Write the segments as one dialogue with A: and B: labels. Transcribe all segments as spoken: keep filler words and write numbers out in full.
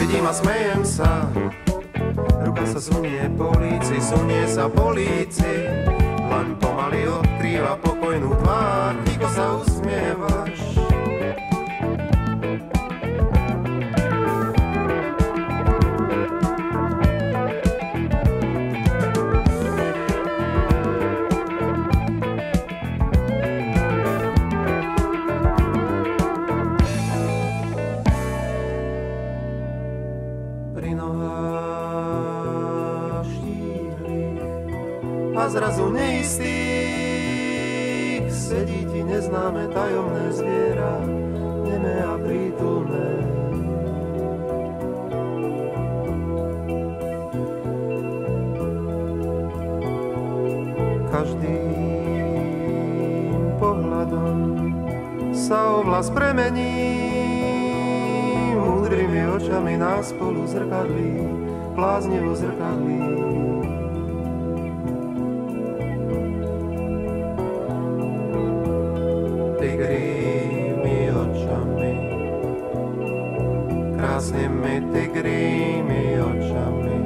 A: vidím a smejem sa. Ruka sa sunie po líci, sunie sa po líci. Dlaň pomaly odkrýva pokojnú tvár, ticho sa usmievaš.
B: A zrazu neistých sedí ti neznáme tajomné zviera, nemé a prítulné. Každým pohľadom sa oblasť premení, múdrymi očami nás spolu zrkadlí, bláznivo zrkadlí. Tigrými očami, krásnymi tigrými očami,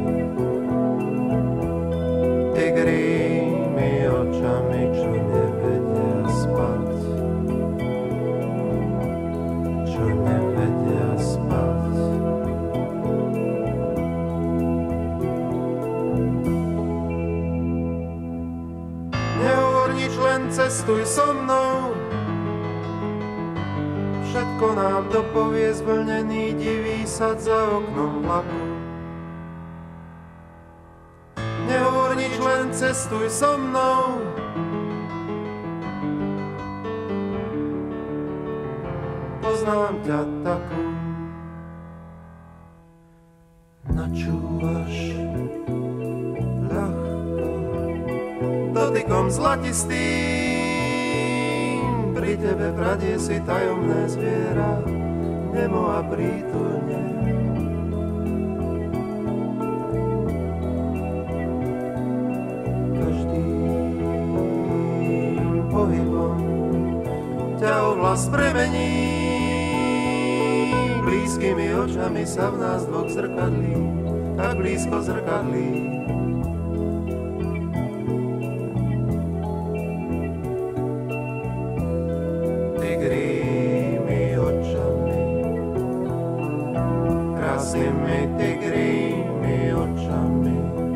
B: tigrými očami, čo nevedia spať, čo nevedia spať. Nehovor nič, len cestuj so mnou, všetko nám dopovie zvlnený divý sad za oknom vlaku. Nehovor nič, len cestuj so mnou. Poznám ťa takú. Načúvaš ľahko, dotykom zlatistým. Pri tebe pradie si tajomné zviera, nemo a prítulne. Každým pohybom ťa ovlasť premení, blízkymi očami sa v nás dvoch zrkadlí, tak blízko zrkadlí. Krásnymi tigrými očami,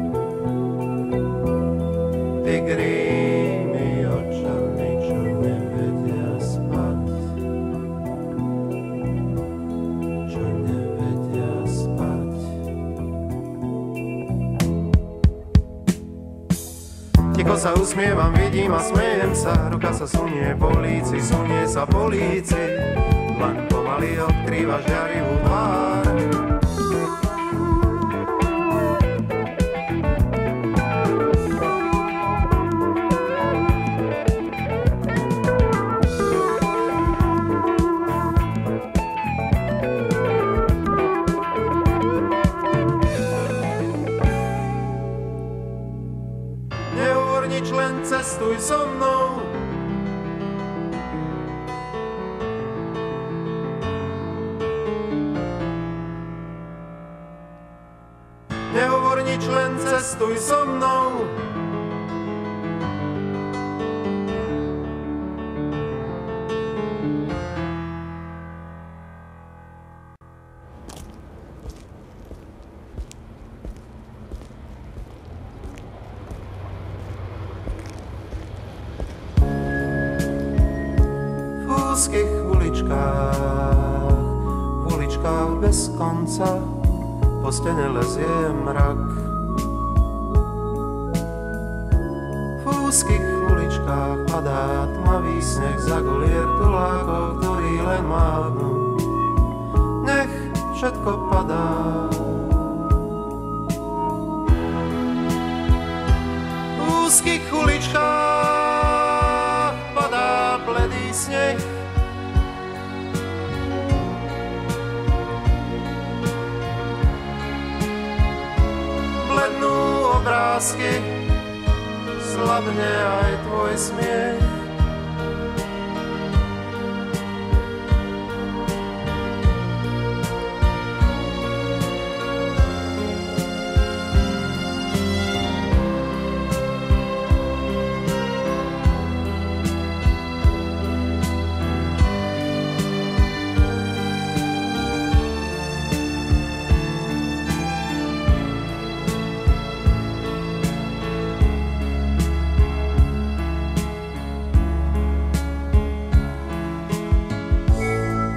B: tigrými očami, čo nevedia spať, čo nevedia spať. Ticho sa usmievam, vidím a smejem sa, ruka sa sunie po líci, sunie sa po líci, dlaň pomaly odkrýva žiarivú tvár. Len cestuj so mnou. Nehovor nič, len cestuj so mnou. V úzkých uličkách, v uličkách bez konca, po stene lezie mrak. V úzkých uličkách padá tmavý sneh za golier tulákov, ktorí len mávnu. Nech všetko padá. V úzkých uličkách padá bledý sneh. Blednú obrázky, slabne aj tvoj smiech.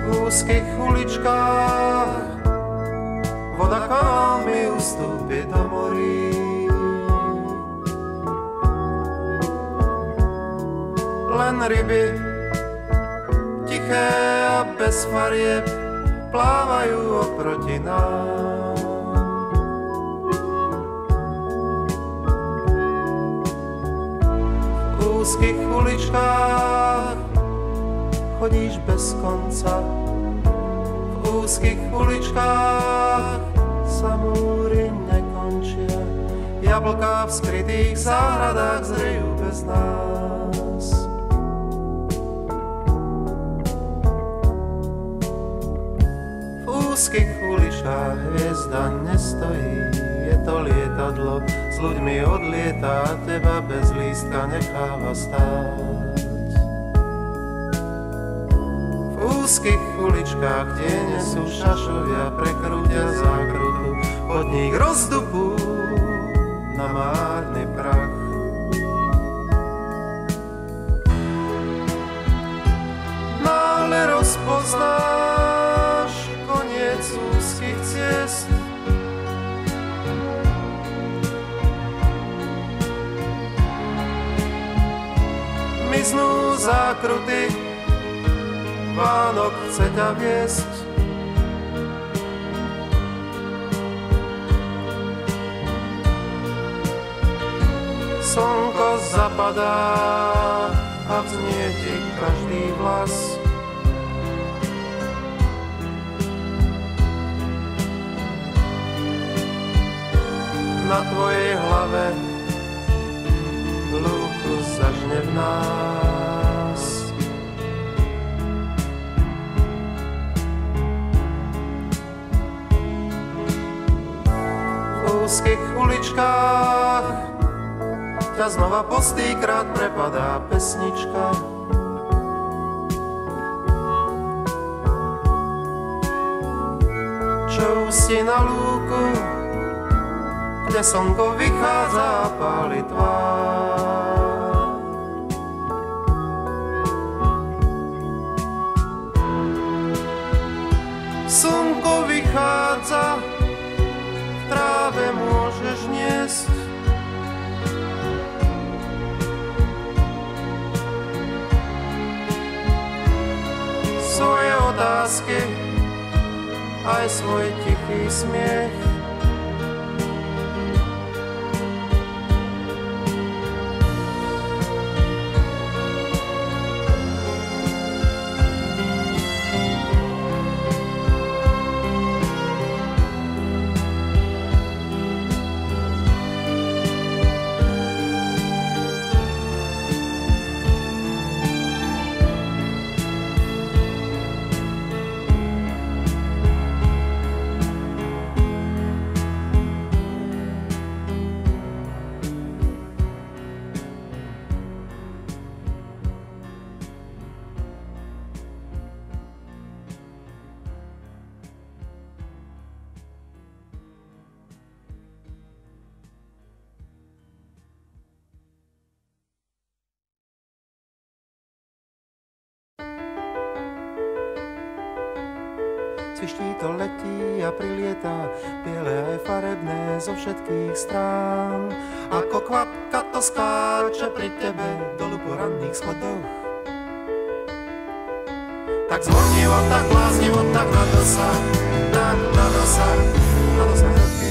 A: úzkých uličkách voda kámi ustúpi do morí. Len ryby tiché a bez farieb plávajú oproti nám. V úzkých uličkách chodíš bez konca, v úzkých uličkách sa múry nekončia, jablká v skrytých záhradách zrejú bez nás. V úzkých uličkách hviezda nestojí, je to lietadlo, s ľuďmi odlieta a teba bez lístka necháva stáť. V úzkých uličkách tiene sú šašovia, prekrútia zákrutu, od nich rozdupú na márny prach. Náhle rozpoznáš koniec úzkých ciest, miznú zákruty, Vánok chce ťa viesť. Slnko zapadá a vznie ti každý vlas. Na tvojej hlave lúku zažne v nás. V úzkých uličkách ťa znova postýkrát prepadá pesnička. Čo ústí na lúku, kde slnko vychádza a páli tvár. Slnko vychádza, v tráve môžeš niesť. Svoje otázky, aj svoj tichý smiech. Cviští to letí a prilietá, biele aj farebné zo všetkých strán. Ako kvapka to skáče pri tebe dolu po ranných schodoch. Tak zvonivo, tak bláznivo, tak na dosah, tak na dosah, na dosah ruky.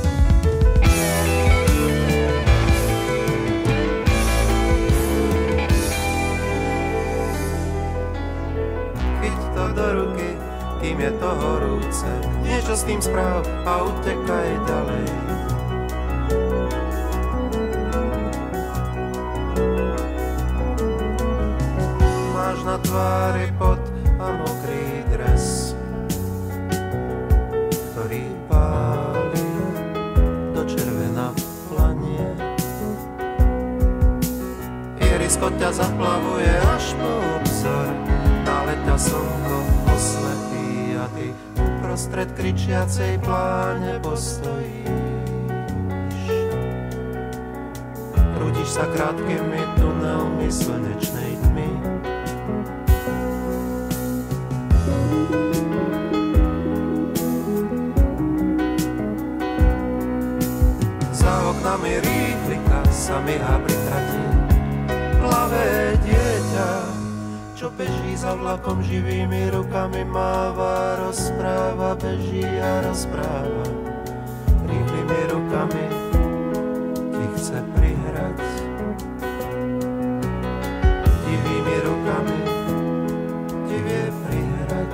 A: Chyť to do ruky, kým je to horúce, niečo s tým správ a utekaj ďalej. Máš na tvári pot a mokrý dres, ktorý páli do červená planie. Irisko ťa zaplavuje až po obzor, dále ťa slnko oslepí. Ty uprostred kričiacej pláne postojíš. Prúdiš sa krátkými tunelmi slnečnej tmy. sa myhá pri trati. Plavé dieťa, čo beží za vlakom, živými rukami máva, rozpráva, beží a rozpráva. Rýchlými rukami ti chce prihrať. Divými rukami ti vie prihrať.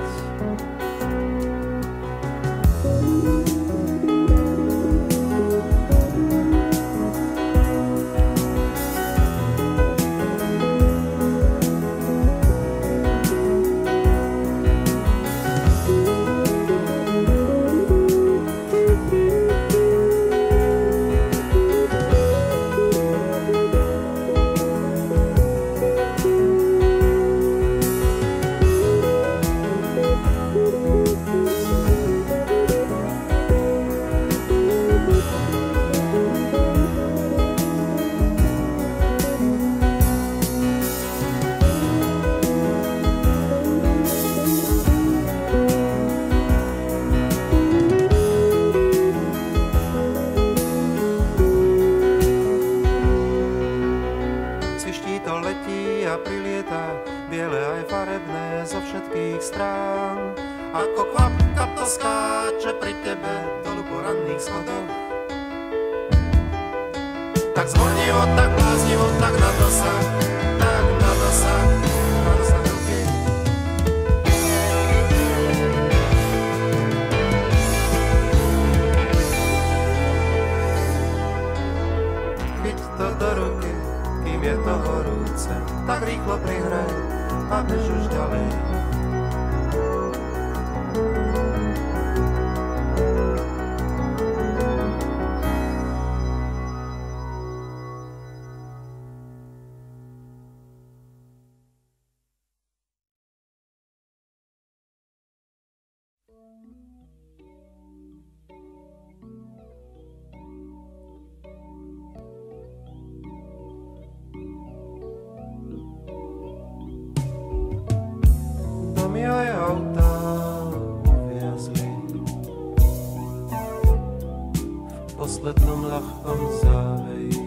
A: Poslednom ľahkom záveji.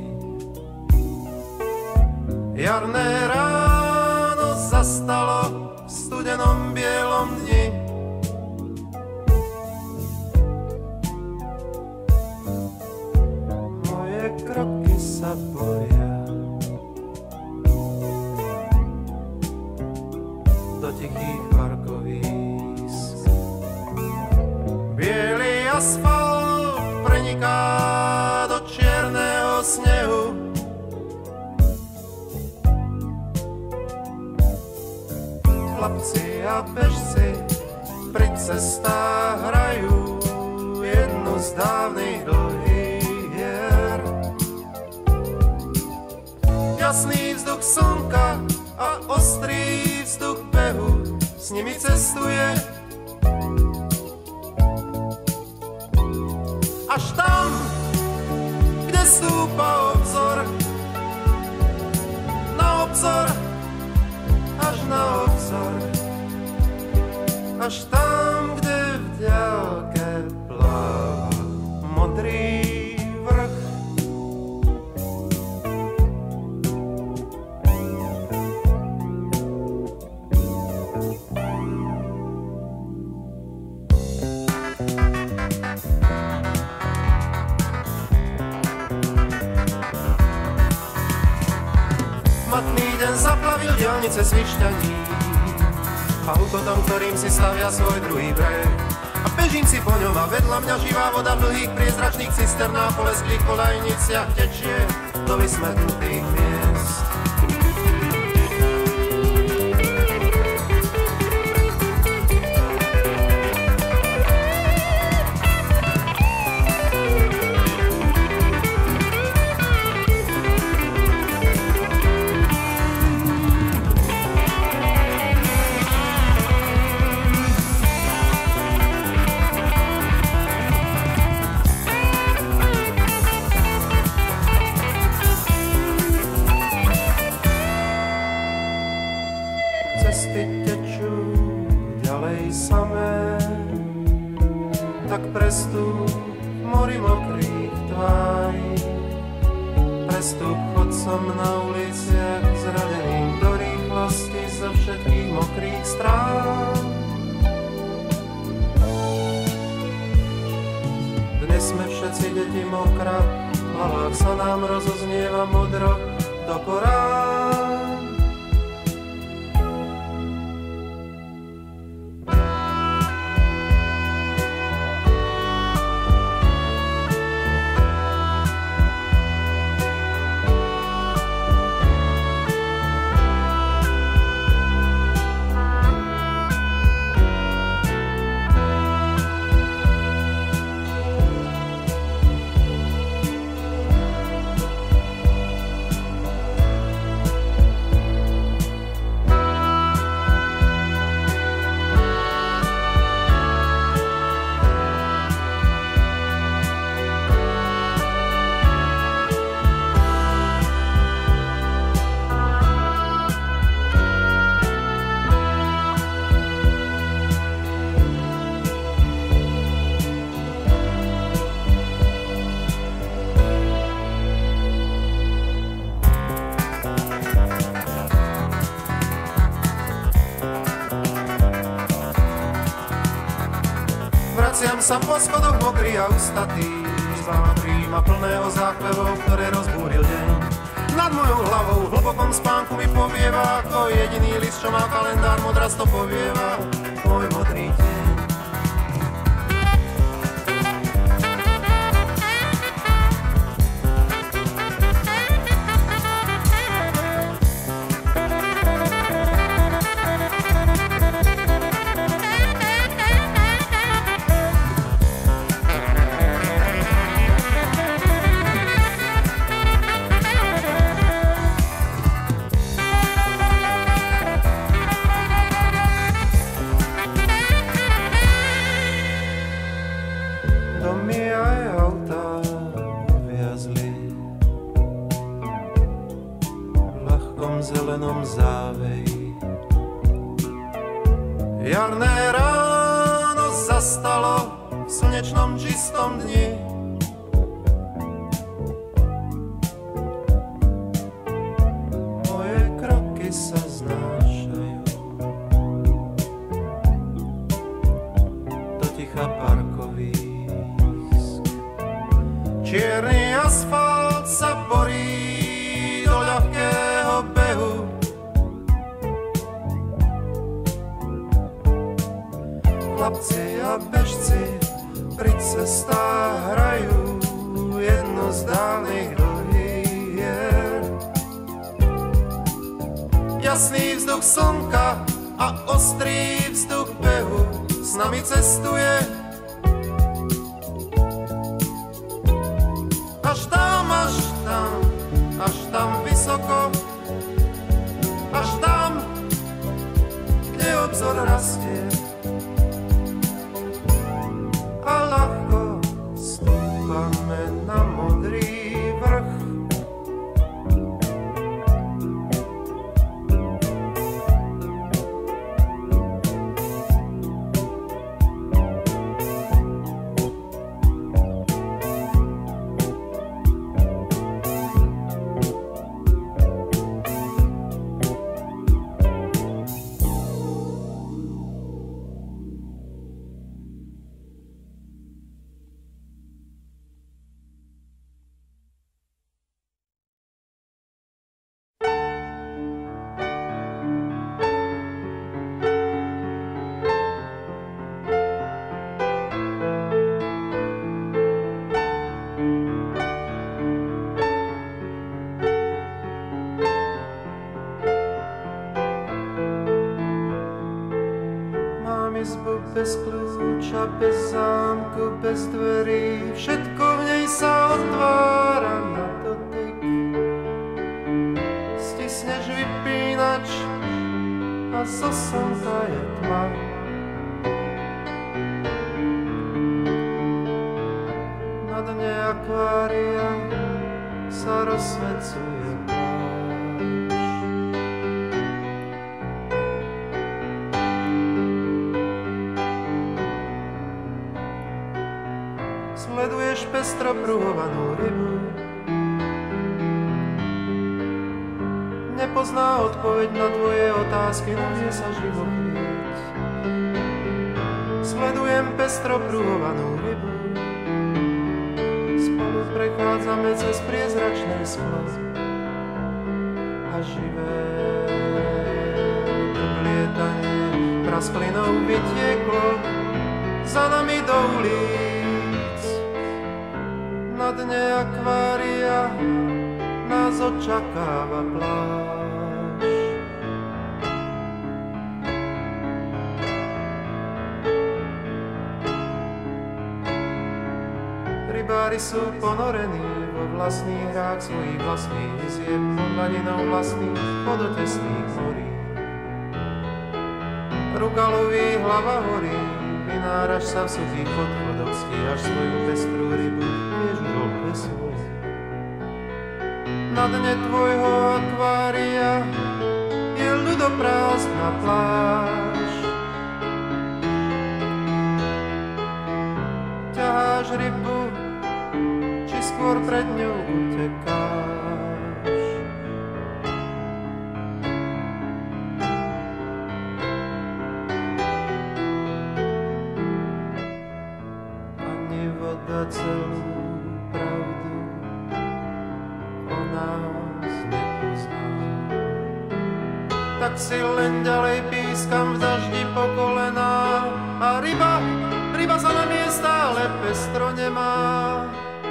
A: Jarné ráno zastalo v studenom bielom dni. Moje kroky sa boria do tichých parkovísk. Bielý asfalt preniká do čierneho snehu. Chlapci a bežci pri cestách hrajú jednu z dávnych dlhých hier. Jasný vzduch slnka a ostrý vzduch behu s nimi cestuje. Až tam, kde stúpa obzor, na obzor, až na obzor, až tam, kde v diaľke pláva modrý vrch. Matný deň zaplavil diaľnice Svišťaní a hukotom, ktorým si stavia svoj druhý breh. A bežím si po ňom a vedľa mňa živá voda v dlhých priezračných cisternách po lesklých kolajniciach tečie do vysmetnutých miest. Cesty tečú ďalej samé, tak prestúp v mori mokrých tvári. Pre cestu chodcom na uliciach zradeným do rýchlosti zo všetkých mokrých strán. Dnes sme všetci deti mokrá, v hlavách sa nám rozoznieva modro do Korán. Vraciam sa po schodoch mokrý a ustatý, zláma príjma plného záchvevov, ktoré rozbúril deň. Nad mojou hlavou v hlbokom spánku mi povieva, ako jediný list, čo má kalendár, modrast to povieva, môj modrý deň. Jarné ráno zastalo v slnečnom čistom dni. Moje kroky sa znášajú do ticha parkovísk. Čierny asfalt sa borí do ľahkého behu. Chlapci a bežci pri cestách hrajú jednu z dávnych dlhých hier. Jasný vzduch slnka a ostrý vzduch behu s nami cestuje. Až tam, až tam, až tam vysoko, až tam, kde obzor rastie. A ľahko stúpame na modrý vrch. Izbu bez kľúča, bez zámku, bez dverí, všetko v nej sa otvára na dotyk. Stisneš vypínač a zo slnka je tma. Na dne akvária sa rozsvecuje pláž. Sleduješ pestro pruhovanú rybu, nepozná odpoveď na tvoje otázky, no mne sa život lieť. Sledujem pestro pruhovanú rybu, spolu prechádzame cez priezračné sklo a živé oblietanie prasklinou vytieklo za nami do ulic. Na dne akvária nás očakáva pláž. Rybári sú ponorení vo vlastných hrách svojich vlastných izieb, pod hladinou vlastných vodotesných morí. Ruka loví, hlava horí, vynáraš sa v suchých podchodoch, stíhaš svoju pestrú rybu, vieš už obe svoj. Na dne tvojho akvária je ľudoprázdna pláž. Ťaháš rybu, či skôr pred ňou utekáš. Ani voda celú pravdu o nás nepozná. Tak si len ďalej pískam v daždi po kolená a ryba, ryba sa na mne stále pestro nemá.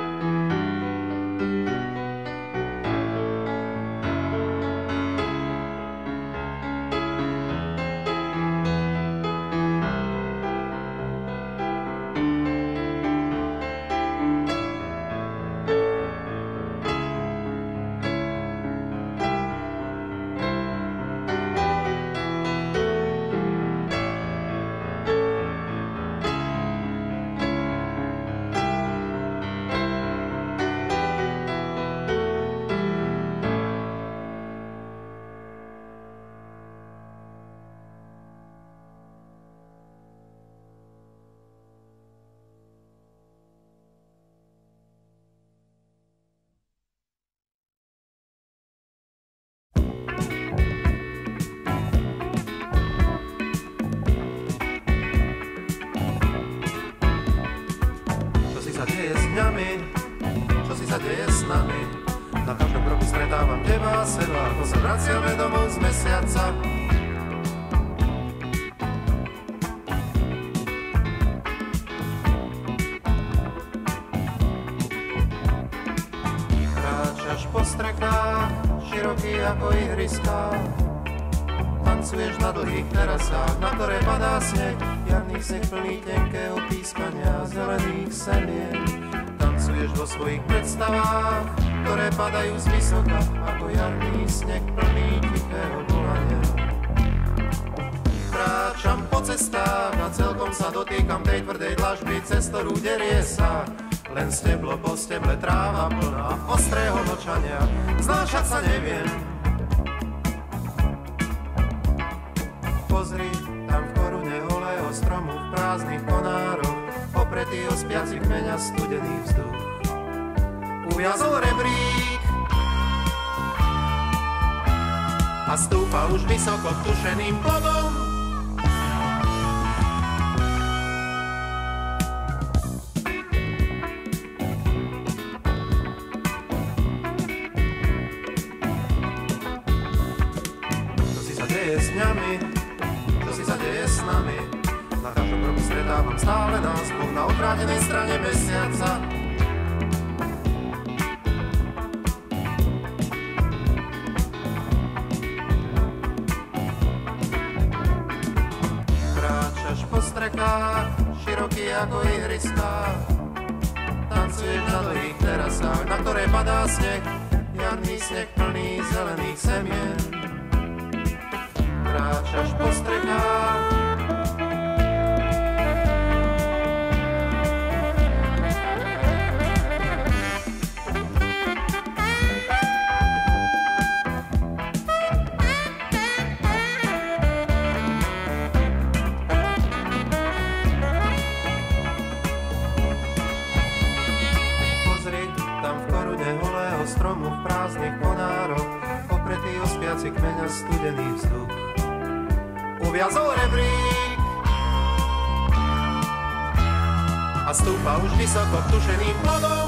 A: Čo si sa deje s nami? Na každom kroku stretávam teba a seba, ako sa vraciame domov z mesiaca. Kráčaš po strekách, širokých ako ihriská. Tancuješ na dlhých terasách, na ktoré padá sneh. Jarný sneh plný tenkého pískania zelených semien. Tancuješ vo svojich predstavách, ktoré padajú z vysoka, ako jarný sneh plný tichého volania. Kráčam po cestách a celkom sa dotýkam tej tvrdej dlažby, cez ktorú derie sa len steblo po steble, tráva plná ostrého mlčania. Znášať sa neviem. Pozri, tam v korune holého stromu, v prázdnych konároch, opretý o spiaci kmeňa studený vzduch. Uviazol rebrík a stúpa už vysoko tušeným plodom. Čo si sa deje s ňami? Čo si sa deje s nami? Na každom kroku stretávam stále nás, Boh na odvrátenej strane mesiaca. Kráčaš po strekách, široký ako ihriská. Tancuješ na dlhých terasách, na ktoré padá sneh, jarný sneh plný zelených semien. Kráčaš po strekách,
B: konci kmeňa studený vzduch. Uviazol rebrík a stúpa už vysoko tušeným plodom.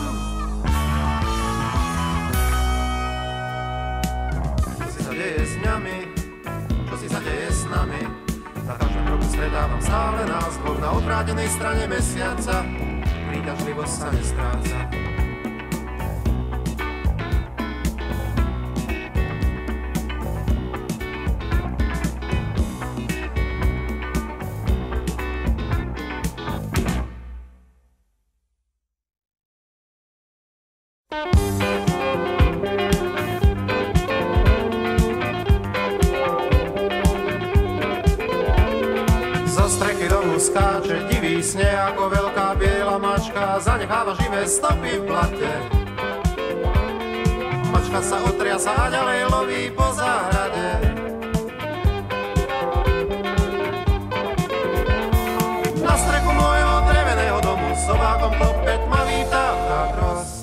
B: Čo si sa deje s ňami, čo si sa deje s nami? Na každom kroku stretávam stále nás dvoch na odvrátenej strane mesiaca. Príťažlivosť sa nestráca. Skáče divý sneh ako veľká biela mačka, zanecháva živé stopy v blate. Mačka sa otriasa a ďalej loví po záhrade. Na strechu môjho dreveného domu sobákom klopet ma vítá vták rost.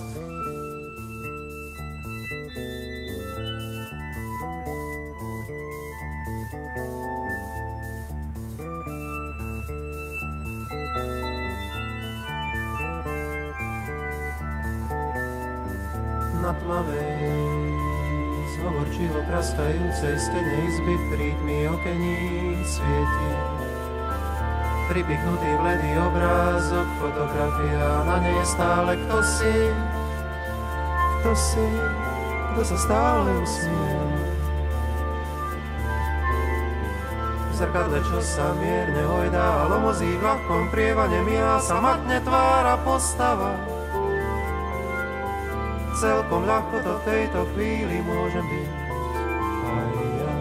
B: Na tmavej, zhovorčivo praskajúcej stene izby v prítmi okení svieti pripichnutý bledý obrázok, fotografia, na nej je stále kto si, kto si, kto sa stále usmie. V zrkadle, čo sa mierne hojdá a lomozí v ľahkom prievane, miá sa matne tvára postava. Celkom ľahko to v tejto chvíli môžem byť aj ja.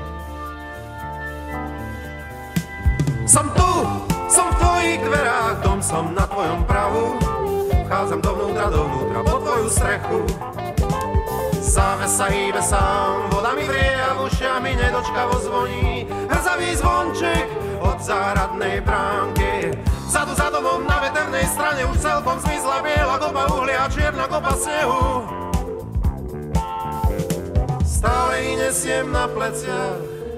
B: Som tu, som v tvojich dverách, dom som na tvojom prahu. Vchádzam dovnútra, dovnútra, pod tvoju strechu. Závesa hýbe sám, voda mi vrie a v ušiami nedočkavo zvoní hrzavý zvonček od záhradnej bránky. Vzadu za domom na veternej strane už celkom zmizla biela kopa uhlia a čierna kopa snehu. Stále ji nesiem na pleciach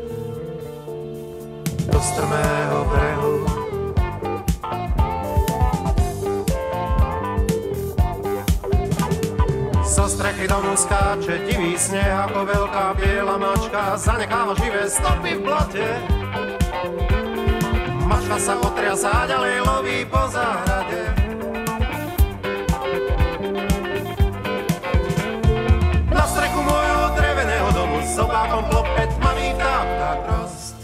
B: do strmého brehu. Zo strechy domu skáče divý sneh ako veľká biela mačka, zanecháva živé stopy v blate. Mačka sa otriasa a ďalej loví po záhrade. Na strechu môjho dreveného domu s sobákom klopet ma vítá vták rost.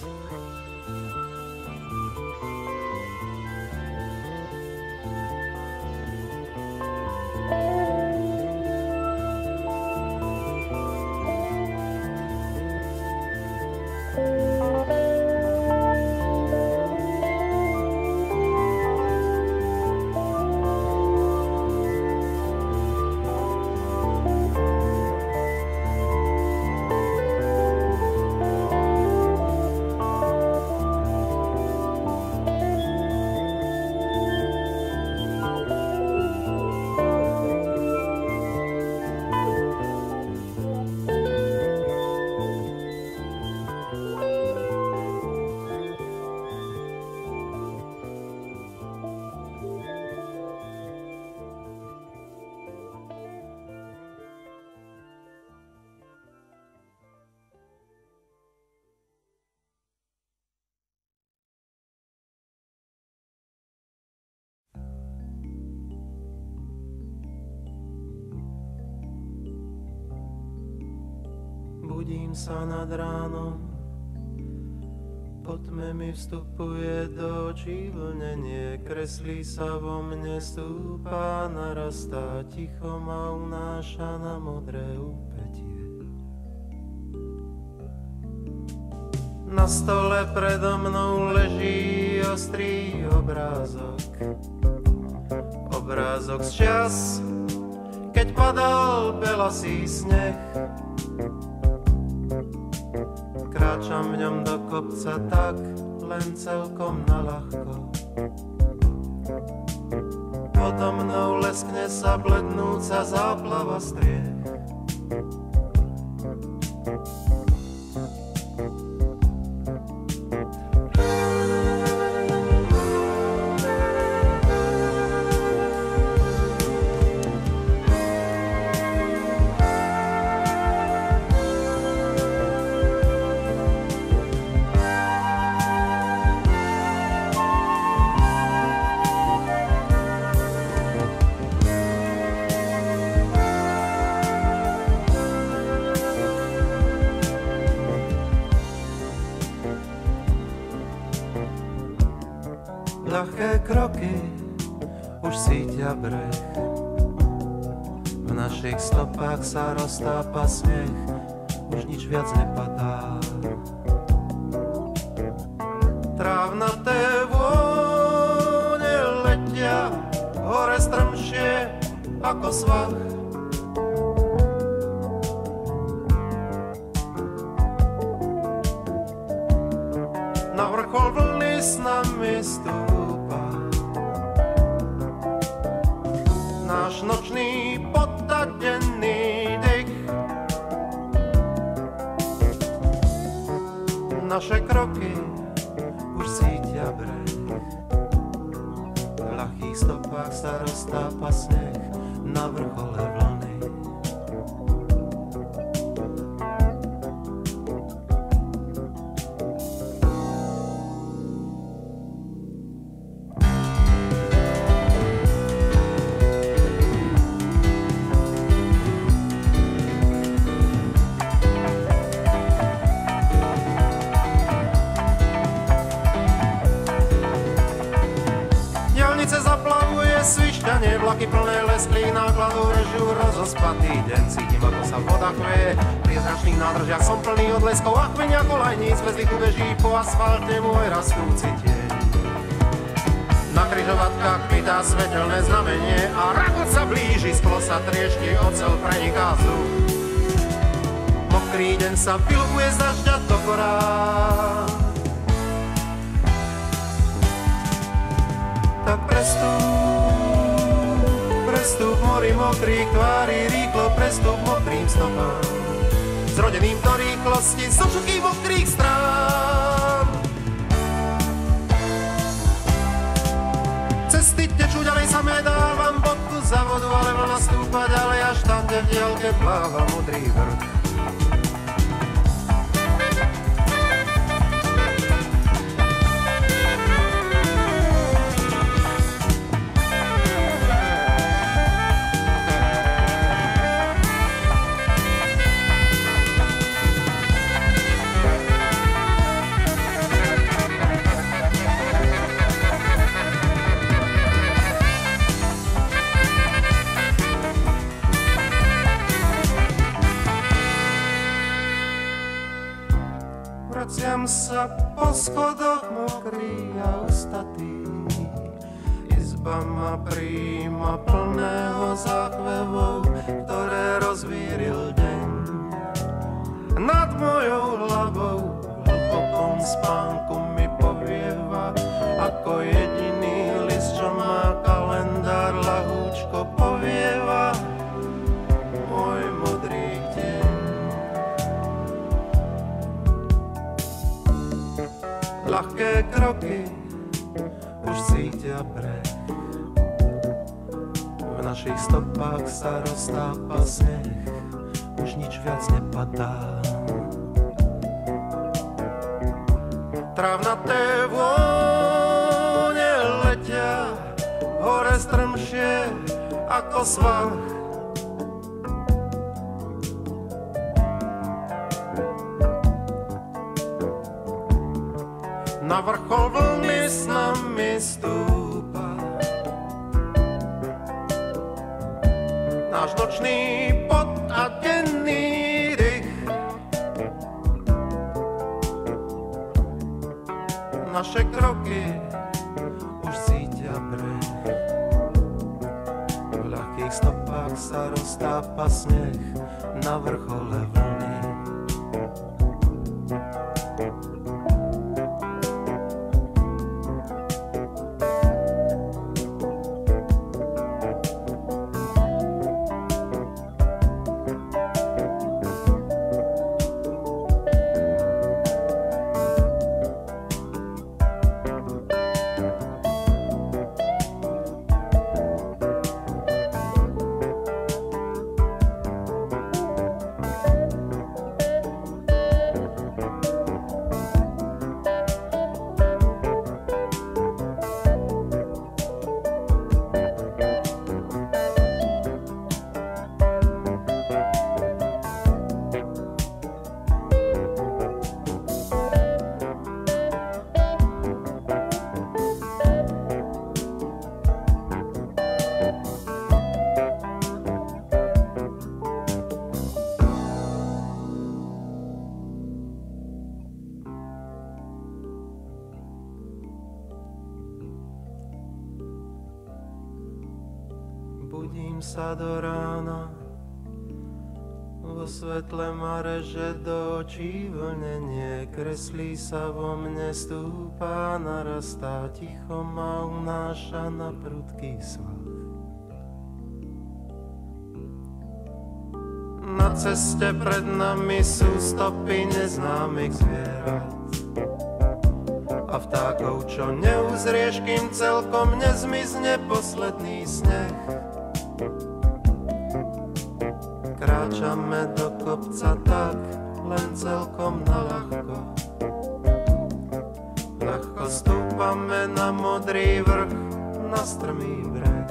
B: Budím sa nad ránom, po tme mi vstupuje do očí vlnenie, kreslí sa vo mne, stúpa, narastá, ticho ma unáša na modré úpätie. Na stole predo mnou leží ostrý obrázok, obrázok z čias, keď padal belasý sneh. Kráčam v ňom do kopca tak, len celkom naľahko. Podo mnou leskne sa blednúca záplava striech. Ľahké kroky už cítia breh, v našich stopách sa roztápa sneh, už nič viac nepadá. Trávnaté vône letia hore strmšie ako svah. Na vrchol vlny s nami stúpa náš nočný potadený dych. Naše kroky už cítia breh, v ľahkých stopách sa roztápa sneh na vrchole vlny. Svišťanie, vlaky plné lesklí nákladov režu rozospatý deň. Cítim, ako sa voda chveje, pri značných nádržiach som plný odleskov a chveň ako lajníc bez lichu beží po asfalte môj rastúci tieň. Na križovatkách kvitá svetelné znamenie a rakot sa blíži, sklo sa triešti, ocel preniká vzduch. Mokrý deň sa vylúbuje z dažďa do korán. Tak prestup, prestup mori mokrých tvári, rýchlo prestup mokrým stopám. Zrodeným do rýchlosti zo všetkých mokrých strán. Cesty tečú ďalej, samé dávam bodku za vodu, ale vlna stúpa ďalej, až tam, kde v diaľke pláva modrý vrch. Vraciam sa po schodoch mokrý a ustatý, izba ma príjma plného záchvevov, ktoré rozvíril deň. Nad mojou hlavou v hlbokom spánku mi povieva, ako jediný list, čo má kalendár, lahúčko povieva môj modrý deň. Ľahké kroky už cítia breh, v našich stopách sa roztápa sneh, už nič viac nepadá. Trávnaté vône letia hore strmšie ako svah. Na vrchol vlny s nami stúpa náš nočný pot a denný dych. Naše kroky už cítia breh, v ľahkých stopách sa roztápa sneh na vrchole vlny. Budím sa do rána, vo svetle ma reže do očí vlnenie, kreslí sa vo mne, stúpa, narastá, ticho ma unáša na prudký svah. Na ceste pred nami sú stopy neznámych zvierat a vtákov, čo neuzrieš, kým celkom nezmizne posledný sneh. Kráčame do kopca tak, len celkom naľahko. Ľahko stúpame na modrý vrch, na strmý breh.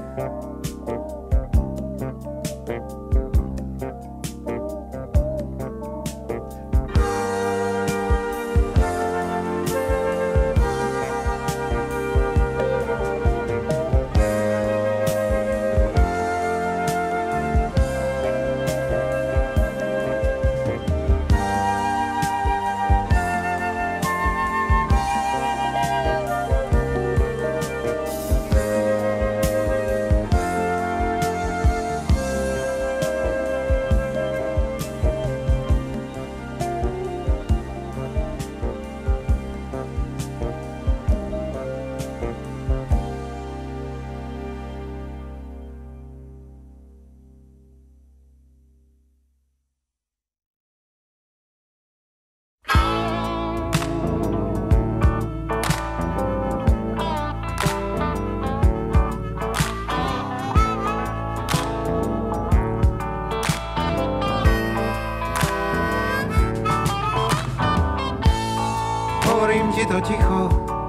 B: Hovorím ti to ticho,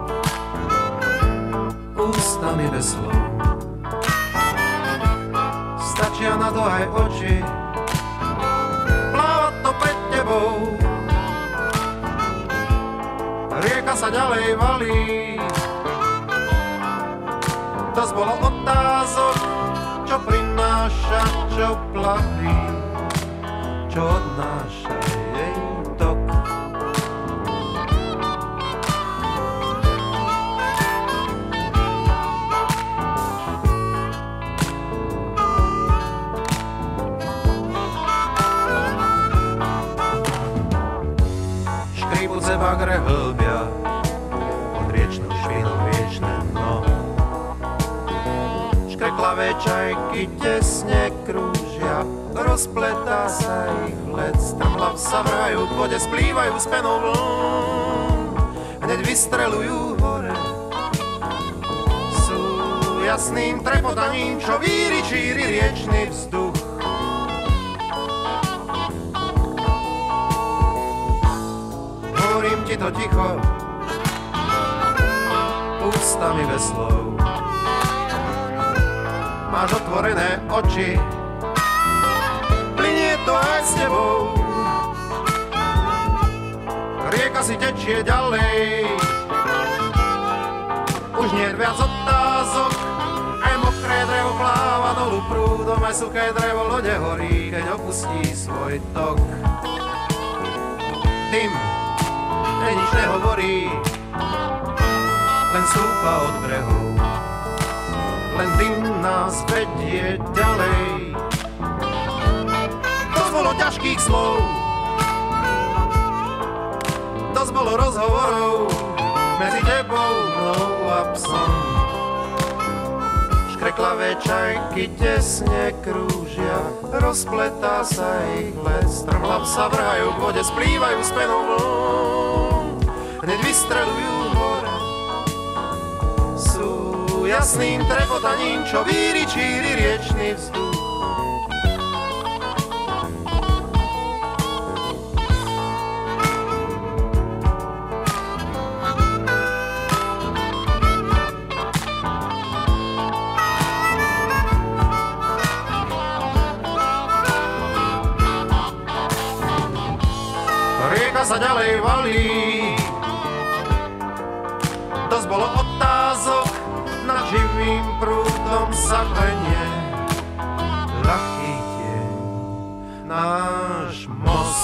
B: ústami bez slov. Stačia na to aj oči, plávať to pred tebou. Rieka sa ďalej valí, dosť bolo otázok, čo prináša, čo plaví, čo odnáša jej tok. Škrípuce bagre hlbia pod riečnou švinou riečne dno. Škreklavé čajky tesne krúžia, rozpletá sa ich led, strmhlav sa vrhajú k vode, splývajú s penou vln, hneď vystrelujú hore. Sú jasným trepotaním, čo víri číri riečny vzduch. Hovorím ti to ticho, ústami bez slov. Máš otvorené oči, plinie to aj s tebou. Rieka si tečie ďalej, už nie je viac otázok, aj mokré drevo pláva dolu prúdom, aj suché drevo lode horí, keď opustí svoj tok. Dym, ten nič nehovorí, len stúpa od brehov. Len dym nás vedie ďalej. Dosť bolo ťažkých slov, dosť bolo rozhovorov medzi tebou, mnou a psom. Škreklavé čajky tesne krúžia, rozpletá sa ich led, strmhlav sa vrhajú k vode, splývajú s penou vln, hneď vystrelujú hore. Sú jasným trepotaním, čo víri číri riečny vzduch. Rieka sa ďalej valí, dosť bolo otázok, nad živým prúdom sa klenie ľahký tieň, náš most.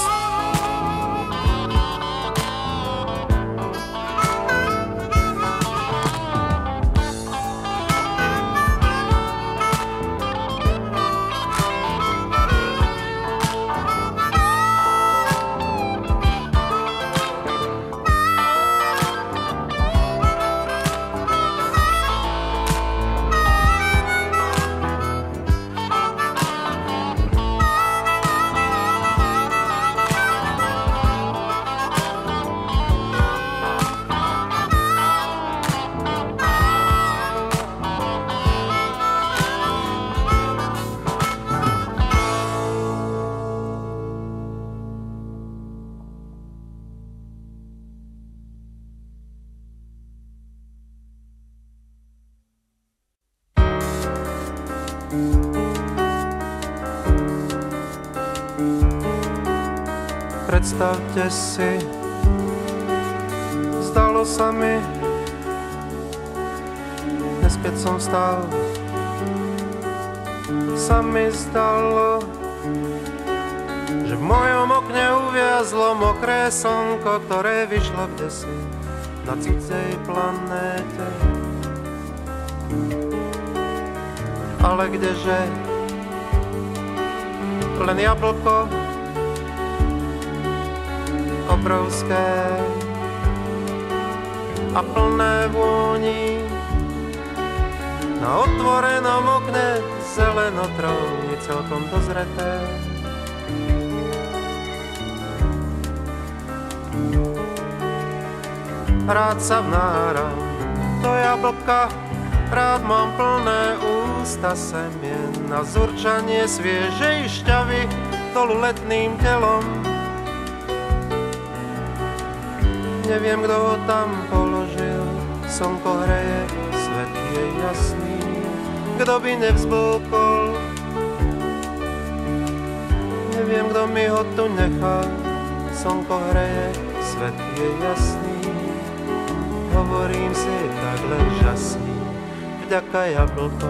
A: Predstavte si, zdalo sa mi, dnes keď som stál, sa mi zdalo, že v mojom okne uviazlo mokré slnko, ktoré vyšlo kdesi na cudzej planéte. Ale kdeže, len jablko obrovské a plné vôni, na otvorenom okne zelenotróny celkom dozreté. Rád sa vnáram do jablka, rád mám plné ústa semien na zurčanie sviežej šťavy dolu letným telom. Neviem, kto ho tam položil, slnko hreje, svet je jasný, kto by nevzblkol. Neviem, kto mi ho tu nechal, slnko hreje, svet je jasný. Hovorím si takhle žasný, vďaka jablko.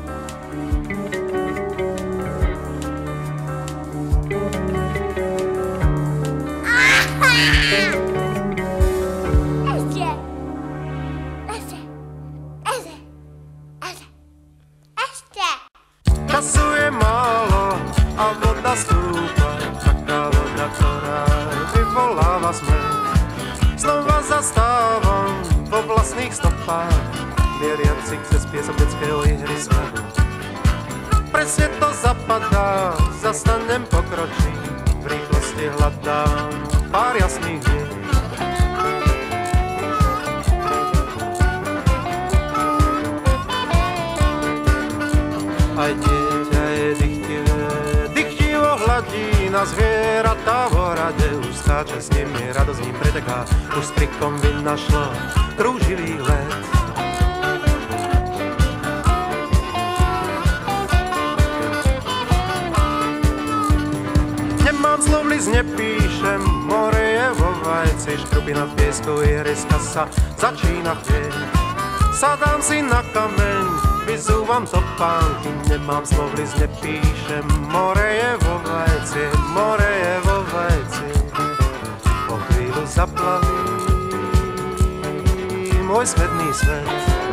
A: Času je málo a voda stúpa, taká voda, ktorá vyvoláva smet. Znova zastávam vo vlastných stopách, mieriacich cez piesok detského ihriska. Presne to zapadá, zastanem, pokročím, v rýchlosti hľadám pár jasných dní. Aj dieťa je dychtivé, dychtivo hladí na zvieratá v hrade, už skáče s nimi, radosť ním preteká, už s trikom vynašlo krúživý let. Nemám slov, list nepíšem, more je vo vajci, škrupina v piesku, ihriska sa začína chvieť. Sadám si na kameň, vyzúvam topánky, nemám slov, list nepíšem, more je vo vajci, more je vo vajci. Po chvíľu zaplaví môj svetný svet.